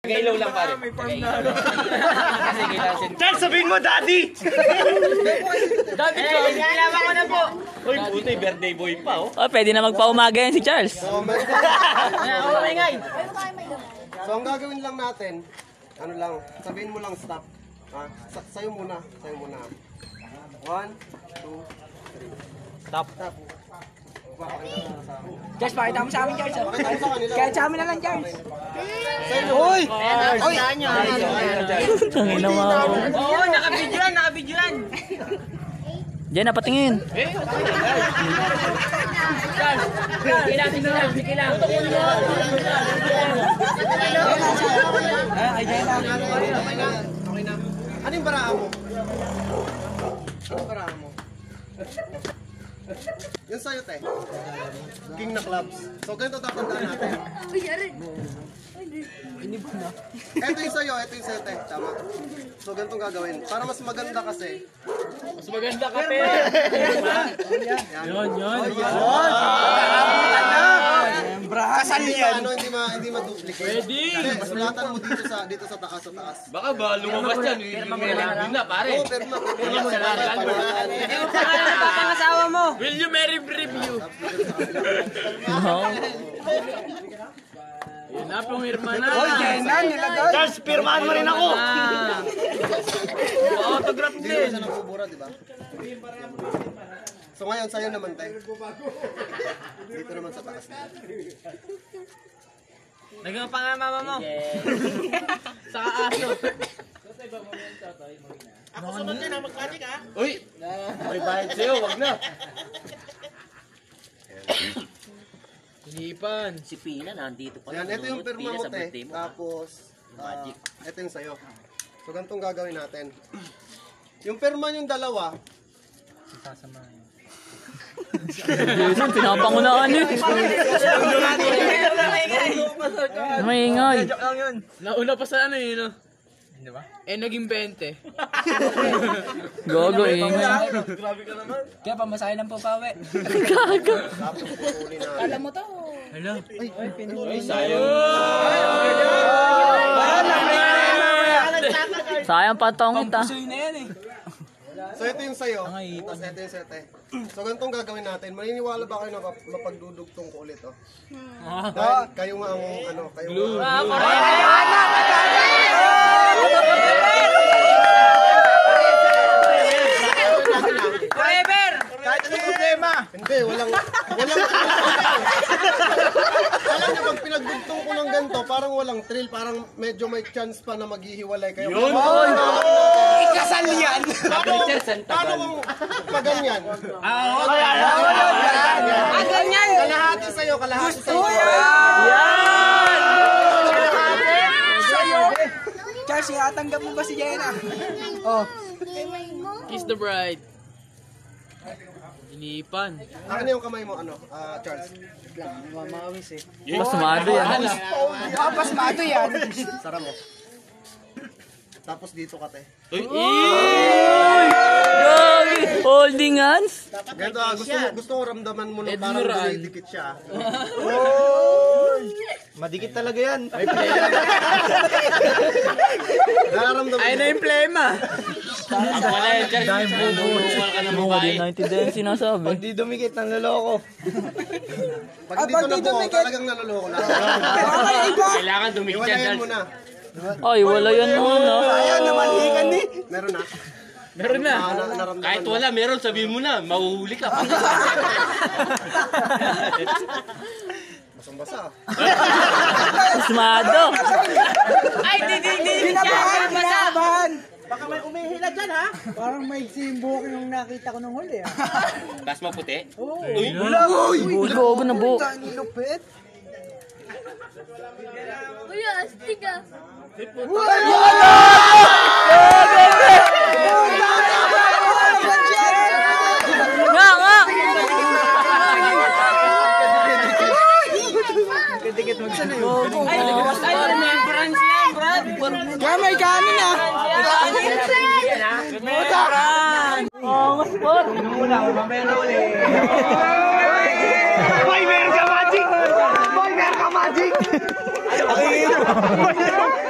Tagailaw lang pare. Kasi kailangan. Charles, sabihin mo, Daddy! Daddy ko! Kailangan ko na po! Uy, puto, birthday boy pa oh. Oh, pwede na magpaumaga yan si Charles. So, ang gagawin lang natin, ano lang, sabihin mo lang stop. Sayo muna, sayo muna. 1, 2, 3. Stop. Stop. Charles, pakita mo sa amin, Charles. Pakita mo sa kanila. Kahit sa amin na lang, Charles. Uy! Uy! Tangin na mga. Oo, nakabidyoan, nakabidyoan. Diyan na patingin. Okay na. Ano yung baraan mo? Ano yung baraan mo? Yung sa'yo, te. King na clubs. So, ganito tatandaan natin. Ito yung sa'yo, te. Tama. So, ganitong gagawin. Para mas maganda kasi. Mas maganda ka, pe! Yun. Kasal yan. Ano, hindi ma-duplicate. Pwede! Mas sulatan mo dito sa taas. Baka ba lumabas yan? Yun na, pare. Oo, pero Pangasawa mo. Will you marry review? No. Yun na, pumirma na. Uy, Jenan, nilagay. Charles, pirmahan mo rin ako! Autograph Hindi din. siya nabubura, di ba? So ngayon, sa'yo naman, te. Dito naman sa taas. Naging pa nga mama mo. Saka aso. Ako sunod din ang mag-magic ha? Uy! May bayad sa'yo, wag na. Hinipan. Si Pina nandito pa. Yan, ito yung pirma mo, te. Tapos, ito yung sa'yo. So ganitong gagawin natin. Yung pirma yung dalawa, Jason, pinapangunaan yun. Maingay. Nauna pa sa ano yun, no? Diba? Naging 20. Gogo, ingay. Kaya pamasahe lang po, pawe. tapos pupuli na. Alam mo to. Ay, sayang. Sayang patong kita. Pusoy na yan eh. So ito yung sa'yo. Tapos ito yung sa'yo, te. So ganitong gagawin natin. Maniniwala ba kayo na mapagdudugtong ko ulit, oh? Dahil kayo nga ang, kayo Forever! Kahit anong problema. Hindi, walang alam niyo, pag pinagdugtong ko ng ganito, parang walang thrill, parang medyo may chance pa na maghihiwalay kayo. Yun! Ikasal yan! Paano kung paganyan? Ganyan! Kalahati sa'yo, kalahati sa'yo. Charles, iatanggap mo ba si Jenna? Kiss the bride. Hinipan. Ano yung kamay mo, Charles? Pasmado yan. Pasmado yan. Sara mo. Tapos dito ka, te. Gogi! Holding hands? Ganito, gusto ko ramdaman mo na parang dumidikit siya. Madikit talaga yan. Nararamdaman Ay na yung plema. Wala yung Charles. Dahil Nunungal ka ng Mga babae. United din sinasabi. Pag di dumikit, nanloloko. Pag dito na po, talagang naloloko na. Kailangan dumikit yan, Iwalayan mo Charles. na. Ay, wala yan muna. Ayan, namalikan eh. Meron na. Meron na. Naramdaman Kahit mo. wala, meron. Sabihin mo na. Mahuhuli ka. Basang-basa. Pasmado. Ay, di. Kinabahan. Baka may umihila dyan ha? Parang may simbok yung nakita ko nung huli ah. Tas maputi. Uy, gogo na buhok. Lupit. Uy, astig ah. Nga, nga! Ay, remembrance yan, Brad. Kaya may kanin ah. Oh, mas pot! Boy, meron ka magic! Boy, meron ka magic!